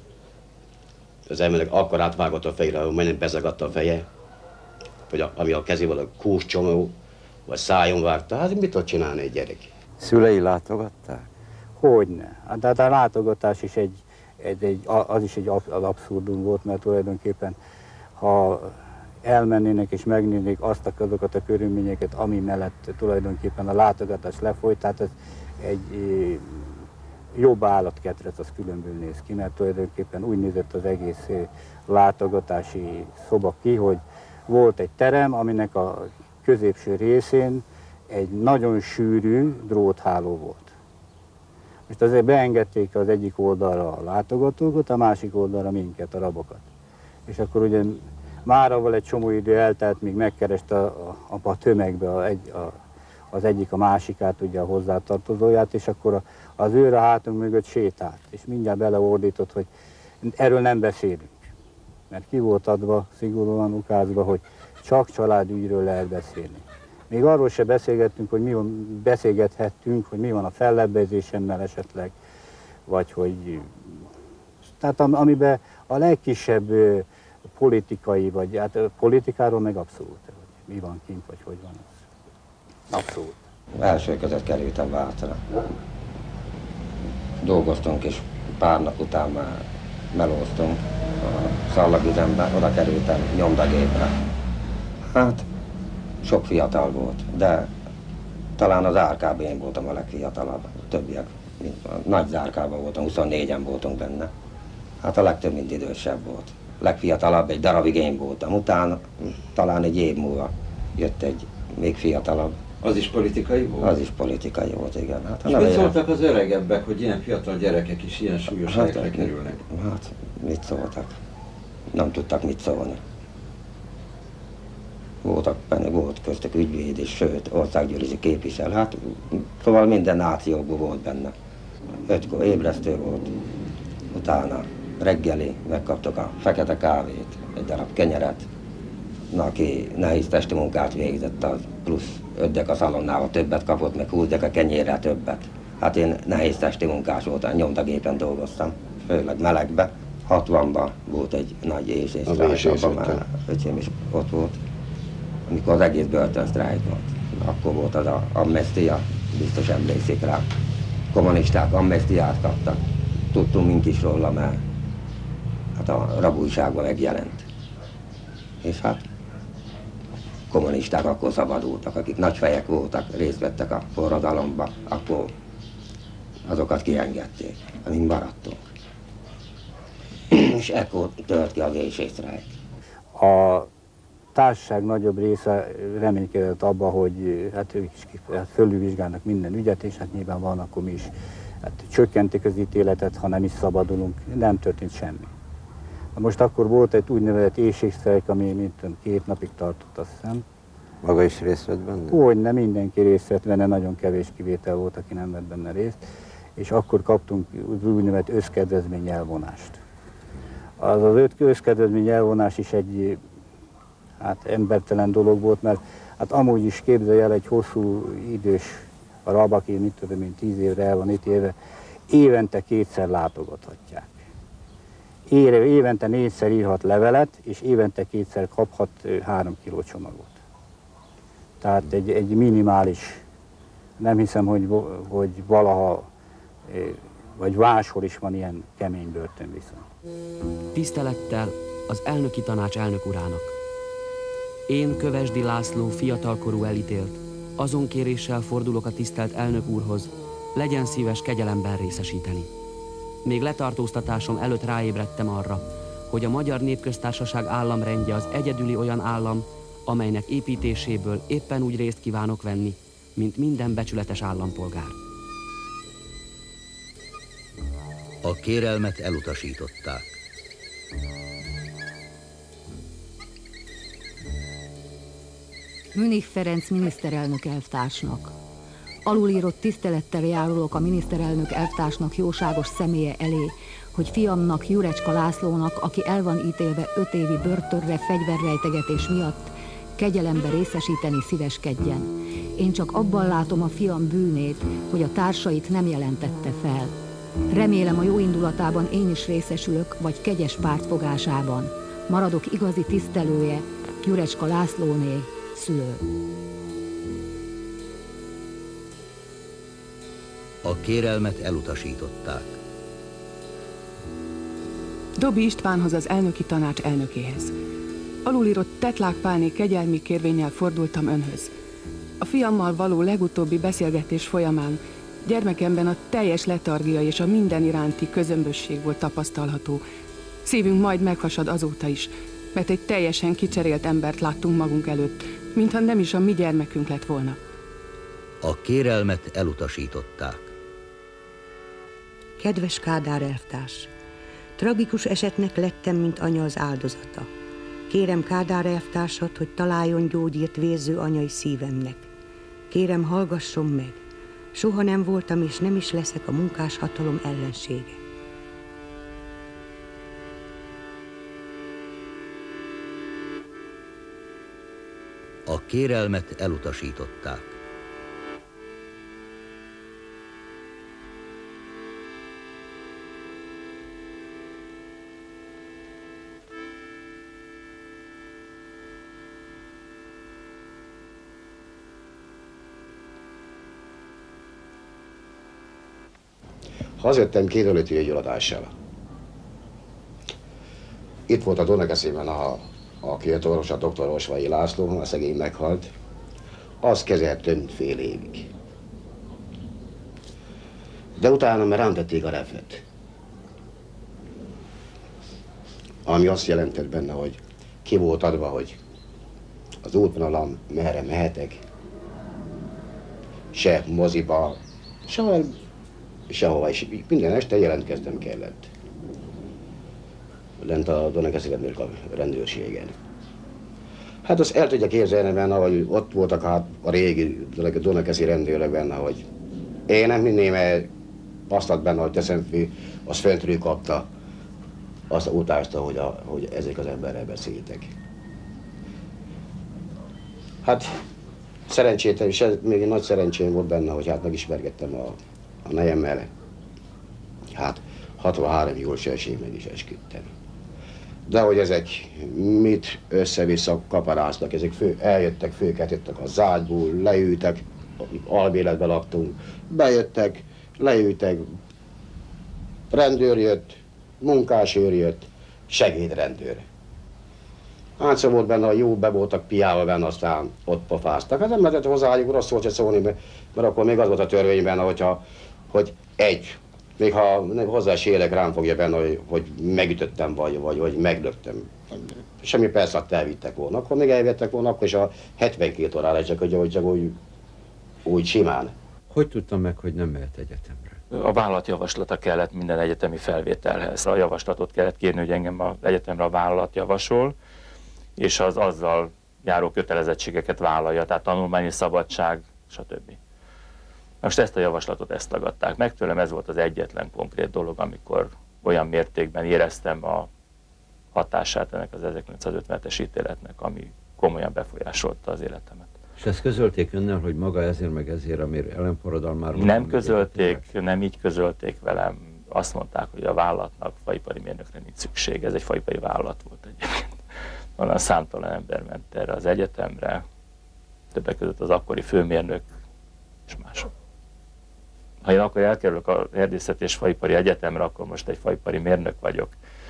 az embernek akkor átvágott a fejre, hogy majdnem bezagadt a feje, hogy ami a kezében a kúscsomó, vagy szájon vágta, hát mit tud csinálni egy gyerek? Szülei látogatták? Hogyne. Tehát a látogatás is az is egy abszurdum volt, mert tulajdonképpen, ha elmennének és megnéznék azokat a körülményeket, ami mellett tulajdonképpen a látogatás lefolyt, tehát ez egy jobb állatketrec, az különböző néz ki, mert tulajdonképpen úgy nézett az egész látogatási szoba ki, hogy volt egy terem, aminek a középső részén egy nagyon sűrű drótháló volt. Most azért beengedték az egyik oldalra a látogatókat, a másik oldalra minket, a rabokat. És akkor ugye máraval egy csomó idő eltelt, míg megkereste a tömegbe az egyik a másikát, ugye a hozzátartozóját, és akkor az őr a hátunk mögött sétált, és mindjárt beleordított, hogy erről nem beszélünk. Mert ki volt adva szigorúan ukázva, hogy csak családügyről lehet beszélni. Még arról se beszélgettünk, hogy mi van a fellebbezésemmel esetleg, vagy hogy... Tehát amiben a legkisebb politikai, vagy hát politikáról meg abszolút, hogy mi van kint, vagy hogy van az. Abszolút. Első között kerültem Vátra. Dolgoztunk, és pár nap után már melóztunk a szallagüzembe, oda kerültem nyomdagépre. Hát sok fiatal volt, de talán az árkában én voltam a legfiatalabb, többiek. Nagy zárkában voltam, 24-en voltunk benne. Hát a legtöbb mind idősebb volt. Legfiatalabb egy darabig én voltam, utána talán egy év múlva jött egy még fiatalabb. Az is politikai volt? Az is politikai volt, igen. Hát, és mit szóltak az öregebbek, hogy ilyen fiatal gyerekek is ilyen súlyos helyekre kerülnek? Hát, mit szóltak? Nem tudtak mit szólni. Volt köztük ügyvéd is, sőt, országgyűlési képvisel. Hát, szóval minden nációkból volt benne. 5-kor ébresztő volt, utána reggeli, megkaptak a fekete kávét, egy darab kenyeret. Aki nehéz testi munkát végzett, az plusz 5 deka szalonnával többet kapott, meg 20 deka kenyérrel többet. Hát én nehéz testi munkás voltam, nyomdagépen dolgoztam, főleg melegbe. 60-ban volt egy nagy éjségsztrájk, abban már öcsém is ott volt, amikor az egész börtönsztrájk volt. Akkor volt az a amnestia, biztos emlékszik rá. Kommunisták amnestiát kaptak, tudtunk mink is róla, mert hát a rabújságban megjelent. És hát kommunisták akkor szabadultak, akik nagy fejek voltak, részt vettek a forradalomba, akkor azokat kiengedték, amint maradtunk. És ekkor tört ki az éjségsztrájk. A társaság nagyobb része reménykedett abba, hogy hát ők is fölülvizsgálnak minden ügyet, és hát nyilván van, akkor mi is csökkentik az ítéletet, ha nem is szabadulunk, nem történt semmi. Most akkor volt egy úgynevezett éjségsztrájk, ami mint tudom, 2 napig tartott, azt hiszem. Maga is részt vett benne? Hogyne, mindenki részt vett benne, nagyon kevés kivétel volt, aki nem vett benne részt, és akkor kaptunk az úgynevezett összkedvezmény elvonást. Az összkedvezmény elvonás is egy embertelen dolog volt, mert hát amúgy is képzelj el, egy hosszú idős rab, aki mit tudom én 10 évre el van ítélve, évente 2-szer látogathatják. évente 4-szer írhat levelet, és évente 2-szer kaphat 3 kiló csomagot. Tehát egy minimális, nem hiszem, hogy valaha, vagy máshol is van ilyen kemény börtönviszony. Tisztelettel az elnöki tanács elnök urának. Én, Kövesdi László, fiatalkorú elítélt, azon kéréssel fordulok a tisztelt elnök úrhoz, legyen szíves kegyelemben részesíteni. Még letartóztatásom előtt ráébredtem arra, hogy a Magyar Népköztársaság államrendje az egyedüli olyan állam, amelynek építéséből éppen úgy részt kívánok venni, mint minden becsületes állampolgár. A kérelmet elutasították. Münich Ferenc miniszterelnök elvtársnak. Alulírott tisztelettel járulok a miniszterelnök elvtársnak jóságos személye elé, hogy fiamnak, Jurecska Lászlónak, aki el van ítélve 5 évi börtönre fegyverrejtegetés miatt, kegyelembe részesíteni szíveskedjen. Én csak abban látom a fiam bűnét, hogy a társait nem jelentette fel. Remélem a jó indulatában én is részesülök, vagy kegyes pártfogásában. Maradok igazi tisztelője, Jurecska Lászlóné, szülő. A kérelmet elutasították. Dobi Istvánhoz, az elnöki tanács elnökéhez. Alulírott Tetlák Pálné kegyelmi kérvénnyel fordultam önhöz. A fiammal való legutóbbi beszélgetés folyamán gyermekemben a teljes letargia és a minden iránti közömbösség volt tapasztalható. Szívünk majd meghasad azóta is, mert egy teljesen kicserélt embert láttunk magunk előtt, mintha nem is a mi gyermekünk lett volna. A kérelmet elutasították. Kedves Kádár elvtárs! Tragikus esetnek lettem, mint anya az áldozata. Kérem Kádár elvtársat, hogy találjon gyógyírt vérző anyai szívemnek. Kérem, hallgasson meg. Soha nem voltam és nem is leszek a munkáshatalom ellensége. A kérelmet elutasították. Hazajöttem 2 előtti ügyeladással. Itt volt a Dunakeszében a két orvos, a dr. Osvai László, a szegény meghalt. Az kezeltem fél évig. De utána rám tették a refet. Ami azt jelentett benne, hogy ki volt adva, hogy az útvonalam merre mehetek. Se moziba, sehova is. Minden este jelentkeznem kellett. Lent a Dunakeszi rendőrségen. Hát azt el tudja képzelni benne, hogy ott voltak a régi Dunakeszi rendőrök benne, hogy én nem hinném, mert azt lett benne, hogy teszem, az föntről kapta, azt utázta, hogy ezek az emberrel beszéltek. Hát szerencsétlen, és ez még egy nagy szerencsém volt benne, hogy hát megismergettem a nejemmel. Hát 63 júliusig meg is esküdtem. De hogy ezek mit össze-vissza kaparáztak, ezek eljöttek, főket jöttek a zágyból, leültek, albéletbe laktunk, bejöttek, leültek, rendőr jött, munkásőr jött, segédrendőr. Hát volt benne, a jó be voltak piával benne, aztán ott pofáztak. Hát nem lehetett hozzájuk rossz volt se szólni, mert akkor még az volt a törvényben, hogy még ha hozzá is élek, rám fogja benne, hogy megütöttem, vagy hogy meglöktem. Semmi persze, elvittek volna. Akkor még elvettek volna, akkor is a 72 órára, csak úgy simán. Hogy tudtam meg, hogy nem mehet egyetemre? A vállalat javaslata kellett minden egyetemi felvételhez. A javaslatot kellett kérni, hogy engem az egyetemre a vállalat javasol, és az azzal járó kötelezettségeket vállalja, tehát tanulmányi szabadság, stb. Most ezt a javaslatot tagadták meg tőlem, ez volt az egyetlen konkrét dolog, amikor olyan mértékben éreztem a hatását ennek az 1950-es ítéletnek, ami komolyan befolyásolta az életemet. És ezt közölték önnel, hogy maga ezért meg ezért, amire ellenforradalmáról... Nem közölték, nem így közölték velem. azt mondták, hogy a vállalatnak faipari mérnökre nincs szükség. Ez egy faipari vállalat volt egyébként. Onnan számtalan ember ment erre az egyetemre, többek között az akkori főmérnök és mások. Ha én akkor elkerülök az Erdészeti és Faipari Egyetemre, akkor most egy faipari mérnök vagyok.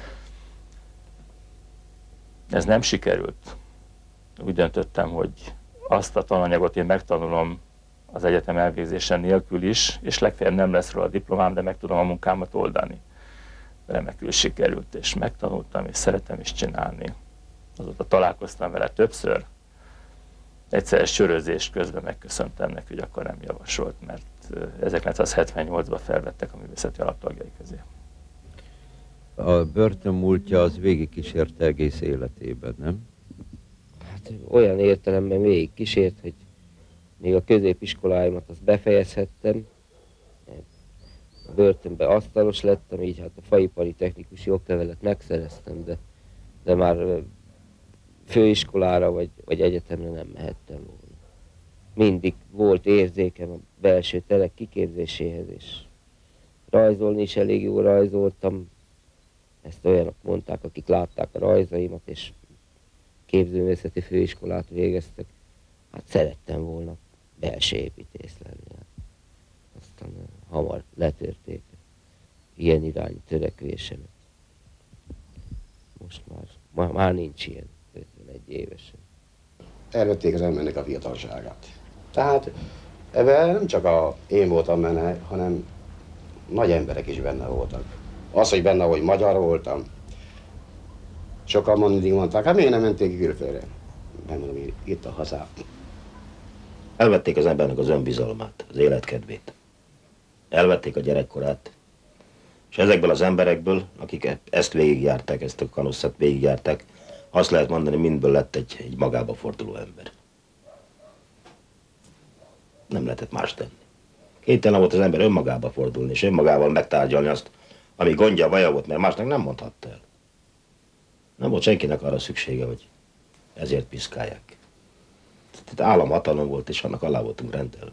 Ez nem sikerült. Úgy döntöttem, hogy azt a tananyagot én megtanulom az egyetem elvégzése nélkül is, és legfeljebb nem lesz róla a diplomám, de meg tudom a munkámat oldani. Remekül sikerült, és megtanultam, és szeretem is csinálni. Azóta találkoztam vele többször. Egyszer sörözés közben megköszöntem neki, hogy akkor nem javasolt, mert 1978-ban felvettek a művészeti alaptagjai közé. A börtön múltja az végigkísérte egész életében, nem? Hát olyan értelemben végigkísért, hogy még a középiskoláimat azt befejezhettem. A börtönben asztalos lettem, így hát a faipari technikusi oklevelet megszereztem, de már főiskolára vagy egyetemre nem mehettem volna. Mindig volt érzékem a belső terek kiképzéséhez, és rajzolni is elég jól rajzoltam. Ezt olyanok mondták, akik látták a rajzaimat, és képzőművészeti főiskolát végeztek. Hát szerettem volna belső építész lenni. Aztán hamar letörték ilyen irányú törekvésemet. Most már nincs ilyen, 51 évesen. Elvették az embernek a fiatalságát. Tehát ebben nem csak én voltam benne, hanem nagy emberek is benne voltak. Az, hogy benne, hogy magyar voltam, sokan mindig mondták, hát miért nem menték külföldre? Megmondom, itt a hazám. Elvették az embernek az önbizalmát, az életkedvét. Elvették a gyerekkorát. És ezekből az emberekből, akik ezt végigjárták, ezt a kanosszát végigjárták, azt lehet mondani, mindből lett egy magába forduló ember. Nem lehetett más tenni. Kénytelen volt az ember önmagába fordulni, és önmagával megtárgyalni azt, ami gondja, vaja volt, mert másnak nem mondhatta el. Nem volt senkinek arra szüksége, hogy ezért piszkálják. Tehát államhatalom volt, és annak alá voltunk rendelve.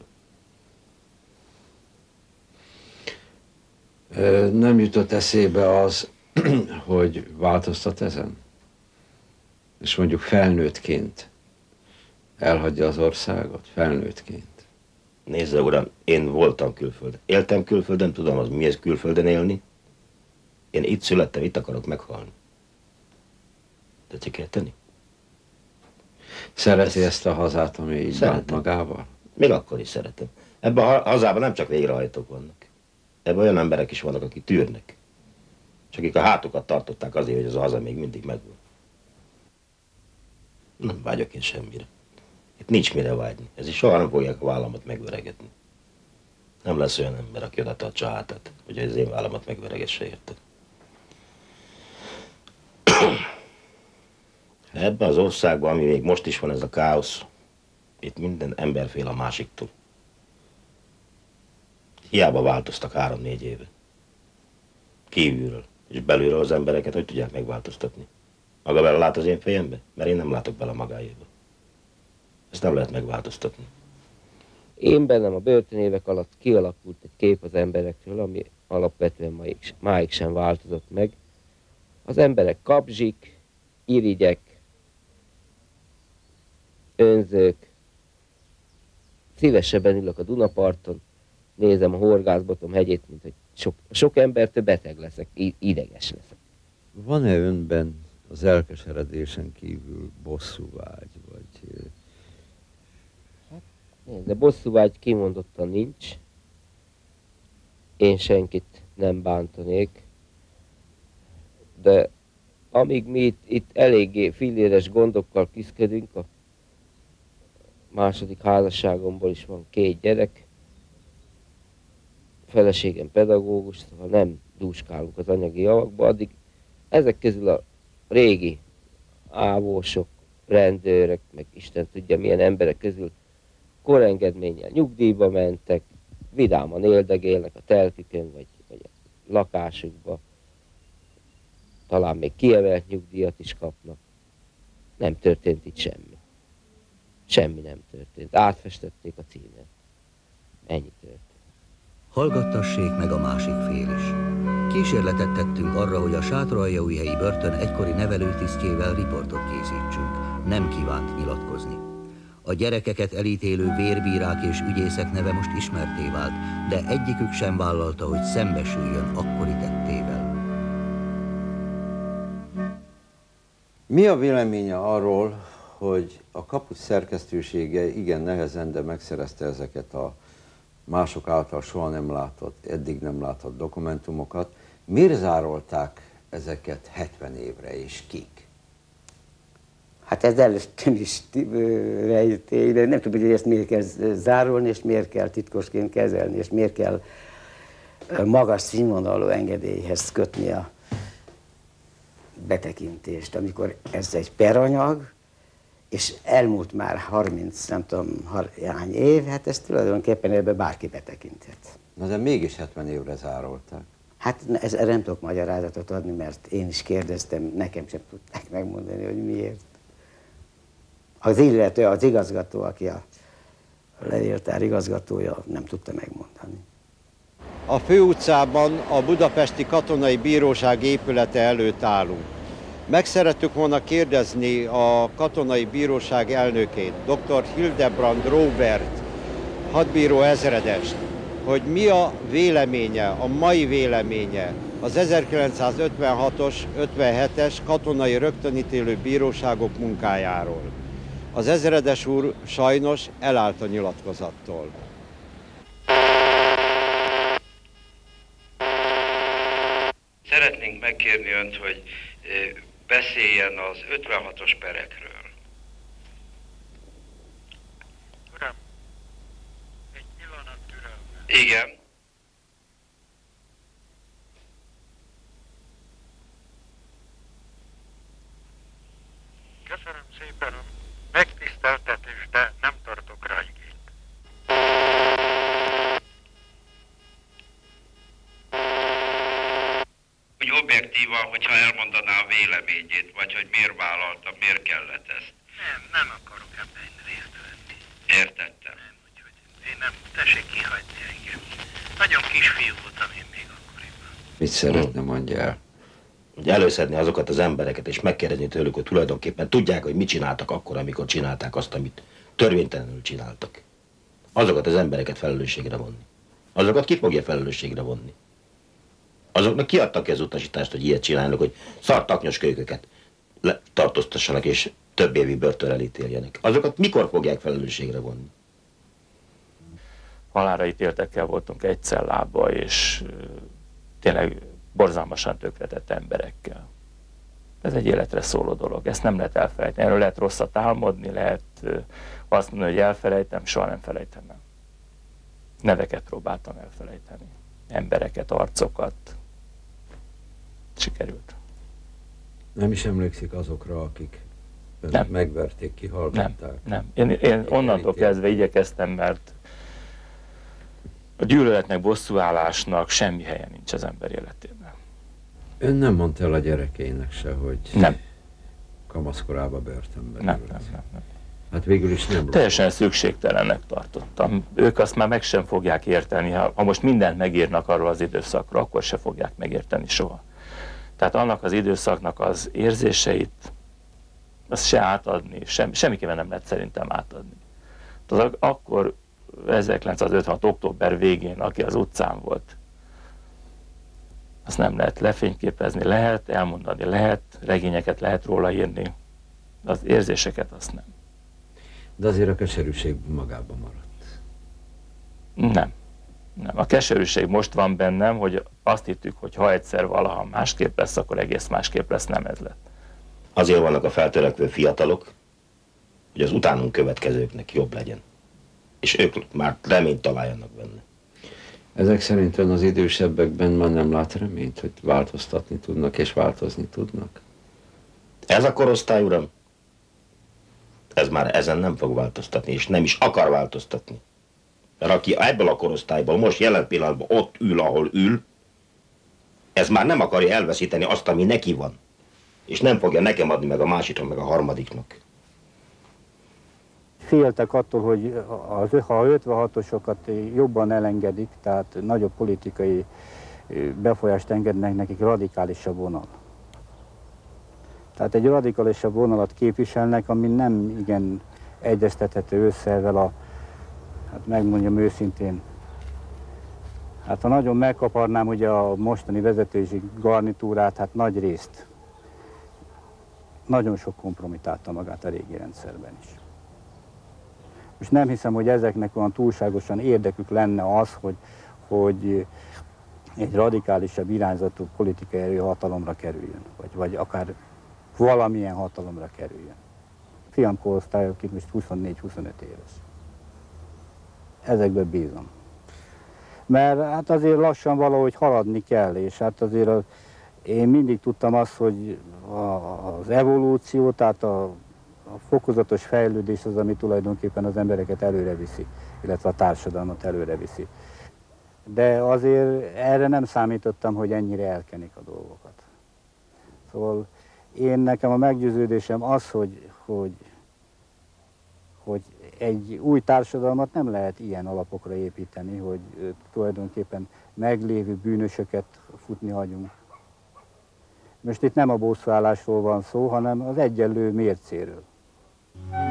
Nem jutott eszébe az, hogy változtat ezen? És mondjuk felnőttként elhagyja az országot, felnőttként. Nézze, uram, én voltam külföldön. Éltem külföldön, tudom, az mi ez külföldön élni. Én itt születtem, itt akarok meghalni. Tetszik érteni? Szereti ezt a hazát, ami így bánt magával? Még akkor is szeretem. Ebben a hazában nem csak végrehajtók vannak. Ebben olyan emberek is vannak, akik tűrnek. És akik a hátukat tartották azért, hogy az a haza még mindig megvan. Nem vágyok én semmire. Itt nincs mire vágyni. Ez is soha nem fogják a vállamat megveregetni. Nem lesz olyan ember, aki oda tartsa hátát, hogy az én vállamat megveregesse érte. Ebben az országban, ami még most is van ez a káosz, itt minden ember fél a másiktól. Hiába változtak 3-4 éve. Kívülről és belülről az embereket hogy tudják megváltoztatni? Maga bele lát az én fejembe? Mert én nem látok bele magáéba. Ezt nem lehet megváltoztatni. Én bennem a börtönévek alatt kialakult egy kép az emberekről, ami alapvetően máig sem változott meg. Az emberek kapzsik, irigyek, önzők. Szívesebben ülök a Dunaparton, nézem a Horgászbotom hegyét, mint hogy sok embertől beteg leszek, ideges leszek. Van-e önben az elkeseredésen kívül bosszúvágy, vagy... De bosszúvágy kimondottan nincs. Én senkit nem bántanék. De amíg mi itt eléggé filléres gondokkal küzdködünk, a második házasságomból is van 2 gyerek, feleségem pedagógus, szóval nem dúskálunk az anyagi javakba, addig ezek közül a régi ávósok, rendőrök, meg Isten tudja milyen emberek közül korengedménnyel nyugdíjba mentek, vidáman éldegélnek a telkükön, vagy a lakásukba, talán még kiemelt nyugdíjat is kapnak. Nem történt itt semmi. Semmi nem történt. Átfestették a címet. Ennyi történt. Hallgattassék meg a másik fél is. Kísérletet tettünk arra, hogy a Sátoraljaújhelyi börtön egykori nevelőtisztjével riportot készítsünk. Nem kívánt nyilatkozni. A gyerekeket elítélő vérbírák és ügyészek neve most ismertté vált, de egyikük sem vállalta, hogy szembesüljön akkori tettével. Mi a véleménye arról, hogy a Kaput szerkesztősége igen nehezen, de megszerezte ezeket a mások által soha nem látott, eddig nem látott dokumentumokat? Miért zárolták ezeket 70 évre, és kik? Hát ez előttem is rejtély, de nem tudom, hogy ezt miért kell zárolni, és miért kell titkosként kezelni, és miért kell magas színvonalú engedélyhez kötni a betekintést, amikor ez egy peranyag, és elmúlt már 30, nem tudom, hány év, hát ez tulajdonképpen ebbe bárki betekinthet. Na de mégis 70 évre zárolták. Hát erre nem tudok magyarázatot adni, mert én is kérdeztem, nekem sem tudták megmondani, hogy miért. Az illető, az igazgató, aki a levéltár igazgatója, nem tudta megmondani. A főutcában a budapesti katonai bíróság épülete előtt állunk. Meg szerettük volna kérdezni a katonai bíróság elnökét, dr. Hildebrand Robert, hadbíró ezredest, hogy mi a véleménye, a mai véleménye az 1956-os, 57-es katonai rögtönítélő bíróságok munkájáról. Az ezredes úr sajnos elállt a nyilatkozattól. Szeretnénk megkérni önt, hogy beszéljen az 56-os perekről. Uram, egy pillanat türelme. Igen. Köszönöm szépen a megtiszteltetést, de nem tartok rá igényt. Hogy objektívan, hogyha elmondaná a véleményét, vagy hogy miért vállalta, miért kellett ezt. Nem akarok ebben részt venni. Értettem. Nem, úgyhogy én nem, tessék kihagyni engem. Nagyon kisfiú voltam én még akkoriban. Mit szeretne, mondja el? Hogy előszedni azokat az embereket, és megkérdezni tőlük, hogy tulajdonképpen tudják, hogy mit csináltak akkor, amikor csinálták azt, amit törvénytelenül csináltak. Azokat az embereket felelősségre vonni. Azokat ki fogja felelősségre vonni? Azoknak kiadtak ki az utasítást, hogy ilyet csinálnak, hogy szartaknyos kölyköket tartóztassanak és több évi börtönre elítéljenek. Azokat mikor fogják felelősségre vonni? Halálra ítéltekkel voltunk egy cellába, és tényleg borzalmasan tönkretett emberekkel. Ez egy életre szóló dolog, ezt nem lehet elfelejteni. Erről lehet rosszat álmodni, lehet azt mondani, hogy elfelejtem, soha nem felejtem el. Neveket próbáltam elfelejteni, embereket, arcokat. Sikerült. Nem is emlékszik azokra, akik megverték, kihallgatták? Nem. Én onnantól kezdve igyekeztem, mert a gyűlöletnek, bosszúállásnak semmi helye nincs az ember életében. Ön nem mondta el a gyerekeinek se, hogy nem. Kamaszkorába börtönben nem. Hát végül is nem. Teljesen szükségtelennek tartottam. Ők azt már meg sem fogják érteni. Ha most mindent megírnak arról az időszakról, akkor se fogják megérteni soha. Tehát annak az időszaknak az érzéseit, azt se átadni, semmiképpen nem lehet szerintem átadni. Tehát akkor 1956. október végén, aki az utcán volt, azt nem lehet lefényképezni, lehet elmondani, lehet, regényeket lehet róla írni, de az érzéseket azt nem. De azért a keserűség magában maradt. Nem. A keserűség most van bennem, hogy azt hittük, hogy ha egyszer valaha másképp lesz, akkor egész másképp lesz, nem ez lett. Azért vannak a feltörekvő fiatalok, hogy az utánunk következőknek jobb legyen. És ők már reményt találjanak benne. Ezek szerint ön az idősebbekben már nem lát reményt, hogy változtatni tudnak és változni tudnak? Ez a korosztály, uram, ez már ezen nem fog változtatni, és nem is akar változtatni. Mert aki ebből a korosztályból most jelen pillanatban ott ül, ahol ül, ez már nem akarja elveszíteni azt, ami neki van. És nem fogja nekem adni, meg a másiknak, meg a harmadiknak. Féltek attól, hogy ha a 56-osokat jobban elengedik, tehát nagyobb politikai befolyást engednek nekik radikálisabb vonal. Tehát egy radikálisabb vonalat képviselnek, ami nem igen egyeztethető össze ezzel a, hát megmondjam őszintén, hát ha nagyon megkaparnám ugye a mostani vezetősi garnitúrát, hát nagy részt nagyon sok kompromitálta magát a régi rendszerben is. És nem hiszem, hogy ezeknek olyan túlságosan érdekük lenne az, hogy egy radikálisabb irányzatú politikai erő hatalomra kerüljön, vagy akár valamilyen hatalomra kerüljön. Fiam korosztály, aki most 24-25 éves. Ezekben bízom. Mert hát azért lassan valahogy haladni kell, és hát azért én mindig tudtam azt, hogy az evolúció, tehát a fokozatos fejlődés az, ami tulajdonképpen az embereket előre viszi, illetve a társadalmat előre viszi. De azért erre nem számítottam, hogy ennyire elkenik a dolgokat. Szóval nekem a meggyőződésem az, hogy egy új társadalmat nem lehet ilyen alapokra építeni, hogy tulajdonképpen meglévő bűnösöket futni hagyunk. Most itt nem a bosszúállásról van szó, hanem az egyenlő mércéről.